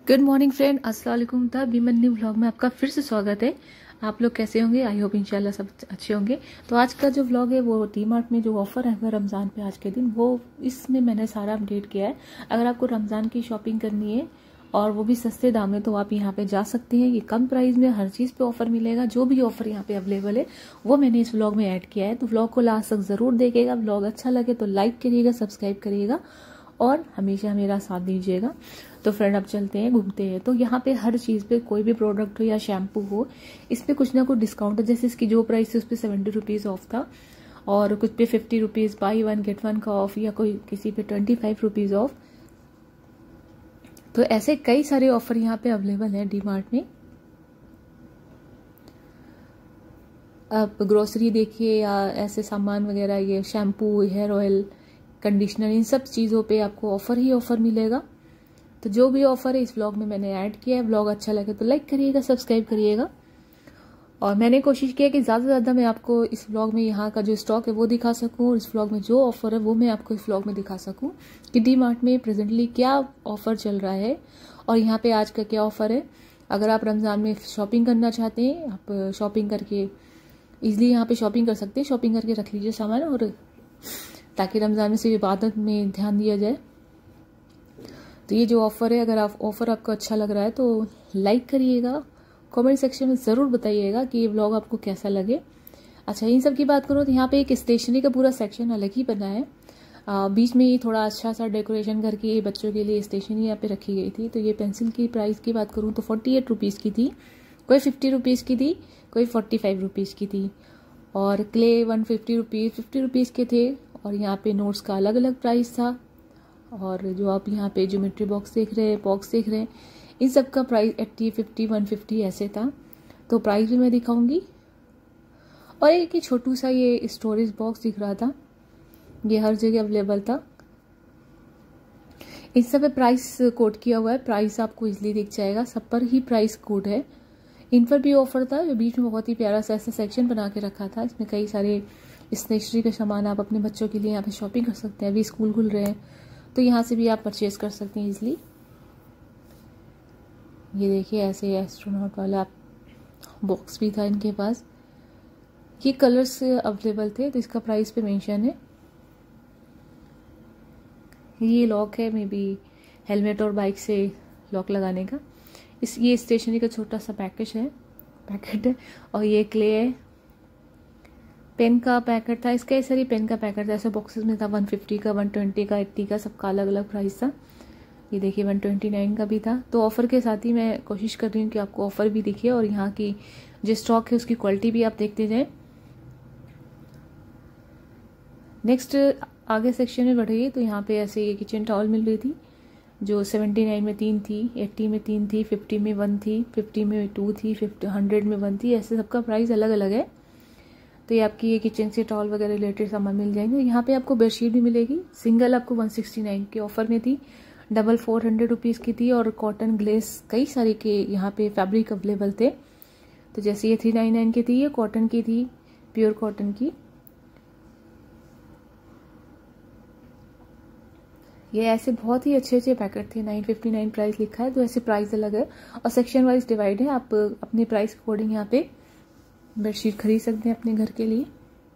Good morning friend, अस्सलाम वालेकुम। The बीमन्नी vlog में आपका फिर से स्वागत है। आप लोग कैसे होंगे? आई होप इंशाल्लाह सब अच्छे होंगे। तो आज का जो व्लॉग है वो डी मार्ट में जो ऑफर है रमज़ान पे आज के दिन, वो इसमें मैंने सारा अपडेट किया है। अगर आपको रमज़ान की शॉपिंग करनी है और वो भी सस्ते दाम में, तो आप यहाँ पे जा सकते हैं। ये कम प्राइस में हर चीज़ पे ऑफर मिलेगा। जो भी ऑफर यहाँ पे अवेलेबल है वो मैंने इस व्लॉग में ऐड किया है। तो व्लॉग को लास्ट तक ज़रूर देखिएगा। व्लॉग अच्छा लगे तो लाइक करिएगा, सब्सक्राइब करिएगा और हमेशा मेरा साथ दीजिएगा। तो फ्रेंड अब चलते हैं, घूमते हैं। तो यहाँ पे हर चीज़ पे कोई भी प्रोडक्ट हो या शैम्पू हो, इस पे कुछ ना कुछ डिस्काउंट है। जैसे इसकी जो प्राइस है उस पर 70 रुपीज़ ऑफ था और कुछ पे 50 rupees buy one get one का ऑफ, या कोई किसी पे 25 रुपीज़ ऑफ। तो ऐसे कई सारे ऑफर यहाँ पे अवेलेबल है डी मार्ट में। आप ग्रोसरी देखिए या ऐसे सामान वगैरह, ये शैम्पू, हेयर ऑयल, कंडीशनर, इन सब चीज़ों पे आपको ऑफर ही ऑफर मिलेगा। तो जो भी ऑफर है इस व्लॉग में मैंने ऐड किया है। व्लॉग अच्छा लगे तो लाइक करिएगा, सब्सक्राइब करिएगा। और मैंने कोशिश किया कि ज़्यादा से ज़्यादा मैं आपको इस व्लॉग में यहाँ का जो स्टॉक है वो दिखा सकूँ, और इस व्लॉग में जो ऑफर है वो मैं आपको इस व्लॉग में दिखा सकूँ कि डी मार्ट में प्रेजेंटली क्या ऑफर चल रहा है और यहाँ पे आज का क्या ऑफर है। अगर आप रमज़ान में शॉपिंग करना चाहते हैं, आप शॉपिंग करके ईजिली यहाँ पे शॉपिंग कर सकते हैं। शॉपिंग करके रख लीजिए सामान, और ताकि रमज़ान में सिर्फ इबादत में ध्यान दिया जाए। तो ये जो ऑफ़र है, अगर आप ऑफ़र आपको अच्छा लग रहा है तो लाइक करिएगा, कमेंट सेक्शन में ज़रूर बताइएगा कि ये व्लॉग आपको कैसा लगे। अच्छा, इन सब की बात करो तो यहाँ पे एक स्टेशनरी का पूरा सेक्शन अलग ही बना है। बीच में ये थोड़ा अच्छा सा डेकोरेशन करके बच्चों के लिए स्टेशनरी यहाँ पे रखी गई थी। तो ये पेंसिल की प्राइस की बात करूँ तो 48 रुपीज़ की थी, कोई 50 रुपीज़ की थी, कोई 45 रुपीज़ की थी। और क्ले 150 रुपीज़, 50 रुपीज़ के थे। और यहाँ पे नोट्स का अलग अलग प्राइस था। और जो आप यहाँ पे ज्योमेट्री बॉक्स देख रहे हैं, बॉक्स देख रहे हैं, इन सब का प्राइस 80, 50, 150 ऐसे था। तो प्राइस भी मैं दिखाऊंगी। और एक ही छोटू सा ये स्टोरेज बॉक्स दिख रहा था, ये हर जगह अवेलेबल था। इन सब पे प्राइस कोड किया हुआ है, प्राइस आपको इजीली दिख जाएगा, सब पर ही प्राइस कोड है। इन पर भी ऑफर था। जो बीच में बहुत ही प्यारा सा ऐसा सेक्शन बना के रखा था, इसमें कई सारे स्टेशनरी के सामान आप अपने बच्चों के लिए यहाँ पे शॉपिंग कर सकते हैं। अभी स्कूल खुल रहे हैं तो यहाँ से भी आप परचेज कर सकते हैं इजीली। ये देखिए ऐसे एस्ट्रोनॉट वाला बॉक्स भी था इनके पास। ये कलर्स अवेलेबल थे, तो इसका प्राइस पे मेंशन है। ये लॉक है, मे बी हेलमेट और बाइक से लॉक लगाने का। ये स्टेशनरी का छोटा सा पैकेट है। और ये क्ले है, पेन का पैकेट था। इसका ऐसा ही पेन का पैकेट था, ऐसे बॉक्सेस में था। 150 का, 120 का, 80 का, सबका अलग अलग प्राइस था। ये देखिए 129 का भी था। तो ऑफर के साथ ही मैं कोशिश कर रही हूँ कि आपको ऑफर भी दिखे और यहाँ की जो स्टॉक है उसकी क्वालिटी भी आप देखते जाएं। नेक्स्ट आगे सेक्शन में बढ़िए तो यहाँ पे ऐसे ये किचन टॉवल मिल रही थी, जो 79 में 3 थी, 80 में 3 थी, 50 में 1 थी, 50 में 2 थी, 100 में 1 थी। ऐसे सबका प्राइस अलग अलग है। तो ये आपकी ये किचन से टॉल वगैरह रिलेटेड सामान मिल जाएंगे। यहाँ पे आपको बेडशीट भी मिलेगी। सिंगल आपको 169 के ऑफर में थी, डबल 400 रुपीज़ की थी। और कॉटन ग्लेस कई सारे के यहाँ पे फैब्रिक अवेलेबल थे। तो जैसे ये 399 की थी, ये कॉटन की थी, प्योर कॉटन की। ये ऐसे बहुत ही अच्छे अच्छे पैकेट थे। 959 प्राइस लिखा है, तो ऐसे प्राइस अलग है और सेक्शन वाइज डिवाइड है। आप अपने प्राइस के अकॉर्डिंग यहाँ पे बेडशीट खरीद सकते हैं अपने घर के लिए।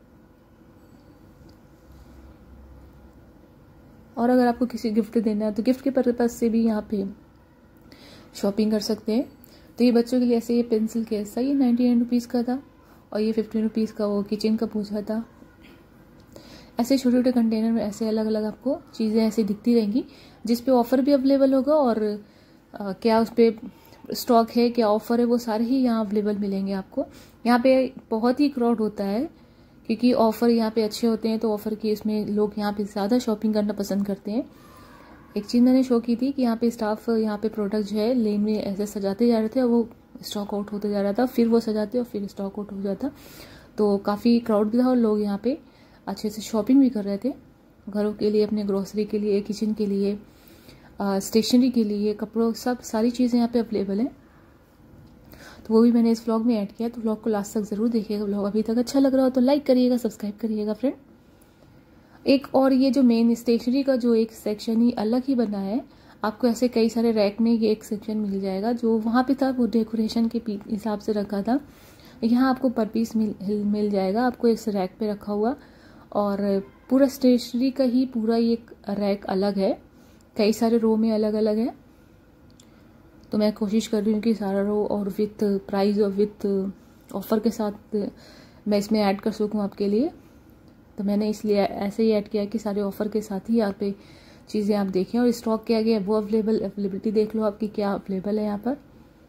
और अगर आपको किसी गिफ्ट देना है तो गिफ्ट के पर्पज से भी यहाँ पे शॉपिंग कर सकते हैं। तो ये बच्चों के लिए ऐसे ये पेंसिल केस था, ये 99 रुपीज़ का था। और ये 50 रुपीज़ का वो किचन का पूछा था। ऐसे छोटे छोटे कंटेनर में ऐसे अलग अलग आपको चीज़ें ऐसे दिखती रहेंगी, जिस पे ऑफर भी अवेलेबल होगा और क्या उस पर स्टॉक है, क्या ऑफर है, वो सारे ही यहाँ अवेलेबल मिलेंगे आपको। यहाँ पे बहुत ही क्राउड होता है क्योंकि ऑफर यहाँ पे अच्छे होते हैं। तो ऑफर के इसमें लोग यहाँ पे ज़्यादा शॉपिंग करना पसंद करते हैं। एक चीज़ मैंने शो की थी कि यहाँ पे स्टाफ यहाँ पे प्रोडक्ट जो है लेन में ऐसे सजाते जा रहे थे और वो स्टॉक आउट होते जा रहा था, फिर वो सजाते और फिर स्टॉक आउट हो जाता। तो काफ़ी क्राउड भी था और लोग यहाँ पे अच्छे से शॉपिंग भी कर रहे थे, घरों के लिए, अपने ग्रोसरी के लिए, किचन के लिए, स्टेशनरी के लिए, कपड़ों, सब सारी चीज़ें यहाँ पे अवेलेबल हैं। तो वो भी मैंने इस व्लॉग में ऐड किया। तो व्लॉग को लास्ट तक ज़रूर देखिएगा। व्लॉग अभी तक अच्छा लग रहा हो तो लाइक करिएगा, सब्सक्राइब करिएगा फ्रेंड। एक और ये जो मेन स्टेशनरी का जो एक सेक्शन ही अलग ही बना है, आपको ऐसे कई सारे रैक में ये एक सेक्शन मिल जाएगा। जो वहाँ पे था वो डेकोरेशन के हिसाब से रखा था, यहाँ आपको पर पीस मिल जाएगा आपको इस रैक पे रखा हुआ। और पूरा स्टेशनरी का ही पूरा ये रैक अलग है, कई सारे रो में अलग अलग है। तो मैं कोशिश कर रही हूँ कि सारा रो और विथ प्राइस और विथ ऑफर के साथ मैं इसमें ऐड कर सकूँ आपके लिए। तो मैंने इसलिए ऐसे ही ऐड किया है कि सारे ऑफर के साथ ही यहाँ पे चीज़ें आप देखें। और स्टॉक क्या गया है वो अवेलेबिलिटी देख लो आपकी क्या अवेलेबल है यहाँ पर,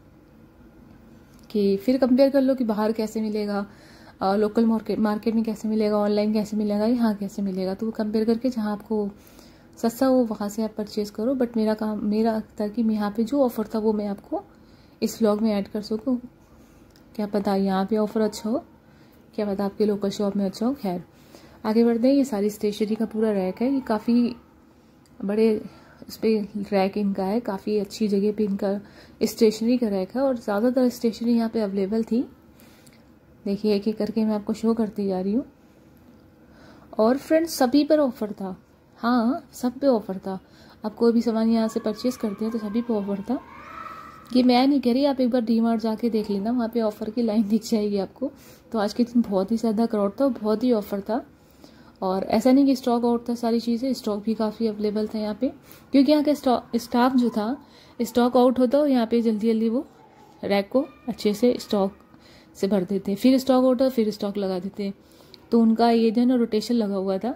कि फिर कंपेयर कर लो कि बाहर कैसे मिलेगा, लोकल मार्केट में कैसे मिलेगा, ऑनलाइन कैसे मिलेगा, यहाँ कैसे मिलेगा। तो वो कंपेयर करके जहाँ आपको सस्ता हो वहाँ से आप परचेज़ करो। बट मेरा था कि मैं यहाँ पे जो ऑफ़र था वो मैं आपको इस व्लॉग में ऐड कर सकूँ। क्या पता यहाँ पे ऑफ़र अच्छा हो, क्या पता आपके लोकल शॉप में अच्छा हो। खैर आगे बढ़ते हैं। ये सारी स्टेशनरी का पूरा रैक है, ये काफ़ी बड़े इस पर रैक इनका है, काफ़ी अच्छी जगह पे इनका स्टेशनरी का रैक है। और ज़्यादातर स्टेशनरी यहाँ पे अवेलेबल थी। देखिए एक एक करके मैं आपको शो करती जा रही हूँ। और फ्रेंड्स सभी पर ऑफ़र था, हाँ सब पे ऑफ़र था। आप कोई भी सामान यहाँ से परचेज़ करते हैं तो सभी पे ऑफ़र था। ये मैं नहीं कह रही, आप एक बार डीमार्ट जाके देख लेना, वहाँ पे ऑफ़र की लाइन दिख जाएगी आपको। तो आज के दिन बहुत ही ज़्यादा क्राउड था, बहुत ही ऑफ़र था। और ऐसा नहीं कि स्टॉक आउट था सारी चीज़ें, स्टॉक भी काफ़ी अवेलेबल था यहाँ पे। क्योंकि यहाँ का स्टाफ जो था, स्टॉक आउट होता और यहाँ पे जल्दी जल्दी वो रैक को अच्छे से स्टॉक से भर देते, फिर स्टॉक आउट हो फिर स्टॉक लगा देते। तो उनका ये जो है ना रोटेशन लगा हुआ था।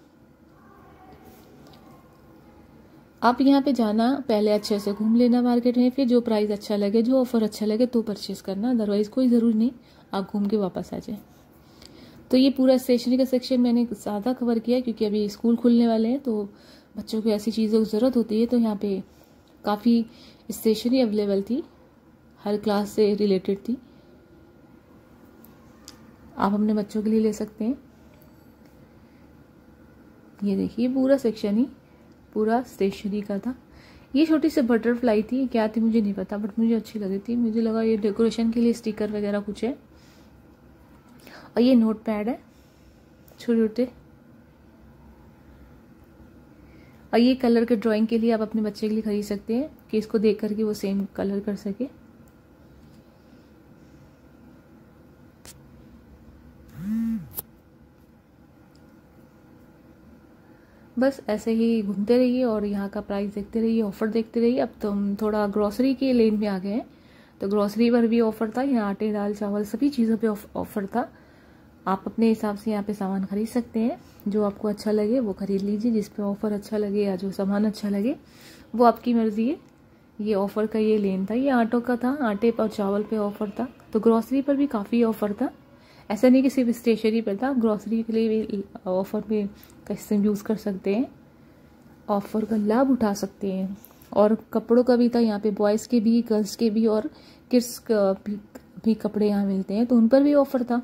आप यहाँ पे जाना, पहले अच्छे से घूम लेना मार्केट में, फिर जो प्राइस अच्छा लगे, जो ऑफर अच्छा लगे तो परचेज करना, अदरवाइज कोई ज़रूरी नहीं आप घूम के वापस आ जाए। तो ये पूरा स्टेशनरी का सेक्शन मैंने ज़्यादा कवर किया क्योंकि अभी स्कूल खुलने वाले हैं तो बच्चों को ऐसी चीज़ों की ज़रूरत होती है। तो यहाँ पे काफ़ी स्टेशनरी अवेलेबल थी, हर क्लास से रिलेटेड थी, आप अपने बच्चों के लिए ले सकते हैं। ये देखिए पूरा सेक्शन ही पूरा स्टेशनरी का था। ये छोटी सी बटरफ्लाई थी, क्या थी मुझे नहीं पता, बट मुझे अच्छी लगी थी। मुझे लगा ये डेकोरेशन के लिए स्टिकर वगैरह कुछ है। और ये नोट पैड है छोटे छोटे, और ये कलर के ड्राइंग के लिए आप अपने बच्चे के लिए खरीद सकते हैं कि इसको देख करके वो सेम कलर कर सके। बस ऐसे ही घूमते रहिए और यहाँ का प्राइस देखते रहिए, ऑफर देखते रहिए। अब तो हम थोड़ा ग्रोसरी के लेन में आ गए हैं, तो ग्रोसरी पर भी ऑफर था। यहाँ आटे दाल चावल सभी चीज़ों पे ऑफर था। आप अपने हिसाब से यहाँ पे सामान खरीद सकते हैं, जो आपको अच्छा लगे वो खरीद लीजिए, जिस पे ऑफर अच्छा लगे या जो सामान अच्छा लगे वो आपकी मर्जी है। ये ऑफर का ये लेन था, ये आटों का था, आटे और चावल पे ऑफर था। तो ग्रोसरी पर भी काफ़ी ऑफर था, ऐसा नहीं कि सिर्फ स्टेशनरी पर था, ग्रोसरी के लिए भी ऑफर पे कैसे यूज़ कर सकते हैं, ऑफर का लाभ उठा सकते हैं। और कपड़ों का भी था यहाँ पे, बॉयज़ के भी गर्ल्स के भी और किड्स का भी कपड़े यहाँ मिलते हैं, तो उन पर भी ऑफर था।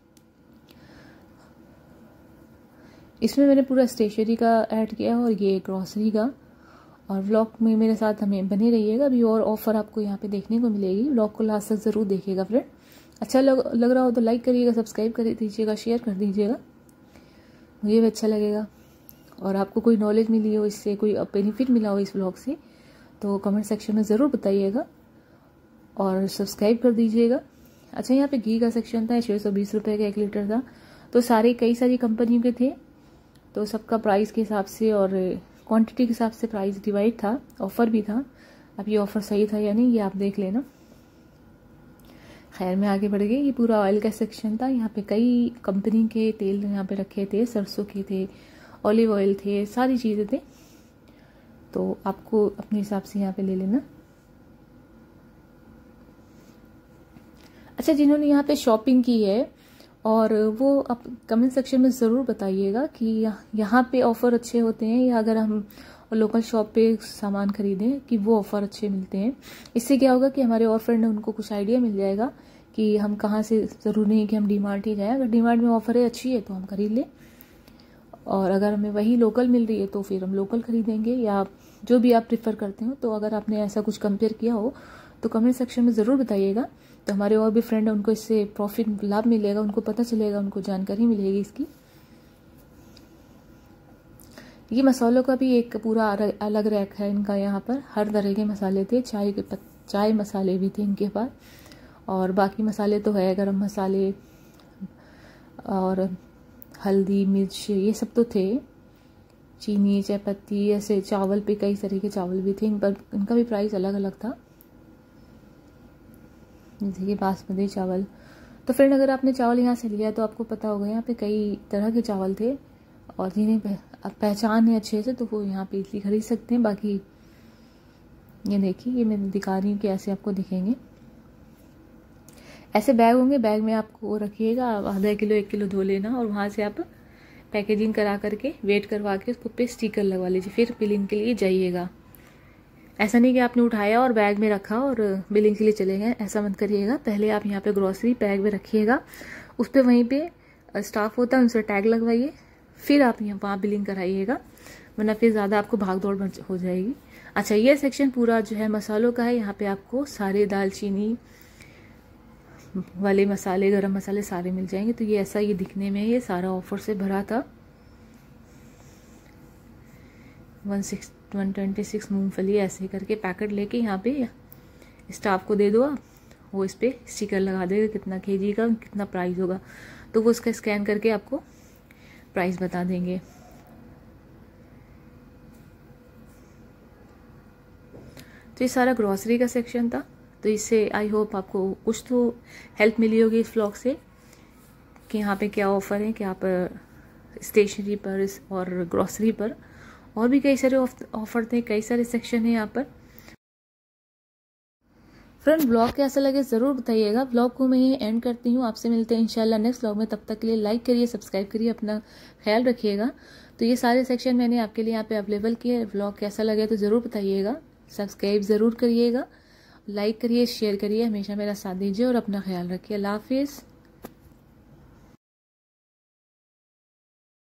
इसमें मैंने पूरा स्टेशनरी का ऐड किया और ये ग्रोसरी का। और व्लॉग में मेरे साथ हमें बने रहिएगा, अभी और ऑफर आपको यहाँ पे देखने को मिलेगी। व्लॉग को लास्ट तक ज़रूर देखिएगा फ्रेंड। अच्छा लग रहा हो तो लाइक करिएगा, सब्सक्राइब कर दीजिएगा, शेयर कर दीजिएगा, मुझे भी अच्छा लगेगा। और आपको कोई नॉलेज मिली हो इससे, कोई बेनिफिट मिला हो इस व्लॉग से, तो कमेंट सेक्शन में ज़रूर बताइएगा और सब्सक्राइब कर दीजिएगा। अच्छा यहाँ पे घी का सेक्शन था, 620 रुपये का 1 लीटर था। तो कई सारी कंपनियों के थे, तो सबका प्राइस के हिसाब से और क्वांटिटी के हिसाब से प्राइस डिवाइड था, ऑफ़र भी था। अब ये ऑफ़र सही था या नहीं ये आप देख लेना। खैर मैं आगे बढ़ गई। ये पूरा ऑयल का सेक्शन था, यहाँ पे कई कंपनी के तेल यहाँ पे रखे थे, सरसों के थे, ऑलिव ऑयल थे, सारी चीज़ें थे। तो आपको अपने हिसाब से यहाँ पे ले लेना। अच्छा जिन्होंने यहाँ पे शॉपिंग की है और वो आप कमेंट सेक्शन में ज़रूर बताइएगा कि यहाँ पे ऑफ़र अच्छे होते हैं, या अगर हम लोकल शॉप पे सामान खरीदें कि वो ऑफ़र अच्छे मिलते हैं। इससे क्या होगा कि हमारे और फ्रेंड हैं उनको कुछ आइडिया मिल जाएगा कि हम कहाँ से, ज़रूरी नहीं कि हम डीमार्ट ही जाएं, अगर डीमार्ट में ऑफ़र है अच्छी है तो हम खरीद लें, और अगर हमें वही लोकल मिल रही है तो फिर हम लोकल खरीदेंगे, या जो भी आप प्रेफर करते हो। तो अगर आपने ऐसा कुछ कंपेयर किया हो तो कमेंट सेक्शन में ज़रूर बताइएगा, तो हमारे और भी फ्रेंड हैं उनको इससे प्रॉफिट लाभ मिलेगा, उनको पता चलेगा, उनको जानकारी मिलेगी इसकी। ये मसालों का भी एक पूरा अलग रैक है इनका। यहाँ पर हर तरह के मसाले थे, चाय मसाले भी थे इनके पास, और बाकी मसाले तो है, गरम मसाले और हल्दी मिर्च ये सब तो थे, चीनी चाय पत्ती, ऐसे चावल पे कई तरह के चावल भी थे। इन पर इनका भी प्राइस अलग अलग था, जैसे कि बासमती चावल। तो फ्रेंड अगर आपने चावल यहाँ से लिया तो आपको पता होगा यहाँ पे कई तरह के चावल थे, और जिन्हें पहचान है अच्छे से तो वो यहाँ पे इजली खरीद सकते हैं। बाकी ये देखिए, ये मैं दिखा रही हूँ कि ऐसे आपको दिखेंगे, ऐसे बैग होंगे। बैग में आपको रखिएगा, आधा किलो 1 किलो धो लेना, और वहाँ से आप पैकेजिंग करा करके वेट करवा के उसको पे स्टिकर लगवा लीजिए, फिर बिलिंग के लिए जाइएगा। ऐसा नहीं कि आपने उठाया और बैग में रखा और बिलिंग के लिए चले गए, ऐसा मत करिएगा। पहले आप यहाँ पे ग्रॉसरी बैग में रखिएगा, उस पर वहीं पे स्टाफ होता है उनसे टैग लगवाइए, फिर आप वहाँ बिलिंग कराइएगा, वरना फिर ज़्यादा आपको भाग दौड़ हो जाएगी। अच्छा, ये सेक्शन पूरा जो है मसालों का है। यहाँ पे आपको सारे दालचीनी वाले मसाले, गरम मसाले सारे मिल जाएंगे। तो ये ऐसा ये दिखने में ये सारा ऑफर से भरा था। 126 मूंगफली ऐसे करके पैकेट लेके यहाँ पे स्टाफ को दे दो आप, वो इस पे स्टिकर लगा देगा कितना केजी का, कितना प्राइस होगा, तो वो उसका स्कैन करके आपको प्राइस बता देंगे। तो ये सारा ग्रॉसरी का सेक्शन था। तो इससे आई होप आपको कुछ तो हेल्प मिली होगी इस व्लॉग से, कि यहाँ पे क्या ऑफर है, क्या पर स्टेशनरी पर और ग्रॉसरी पर, और भी कई सारे ऑफर थे, कई सारे सेक्शन है यहाँ पर। फ्रेंड ब्लॉग कैसा लगे ज़रूर बताइएगा। ब्लॉग को मैं ये एंड करती हूँ, आपसे मिलते हैं इंशाल्लाह नेक्स्ट ब्लॉग में। तब तक के लिए लाइक करिए, सब्सक्राइब करिए, अपना ख्याल रखिएगा। तो ये सारे सेक्शन मैंने आपके लिए यहाँ पे अवेलेबल किए। ब्लॉग कैसा लगे तो ज़रूर बताइएगा, सब्सक्राइब ज़रूर करिएगा, लाइक करिए, शेयर करिए, हमेशा मेरा साथ दीजिए और अपना ख्याल रखिए। अल्लाह हाफिज़।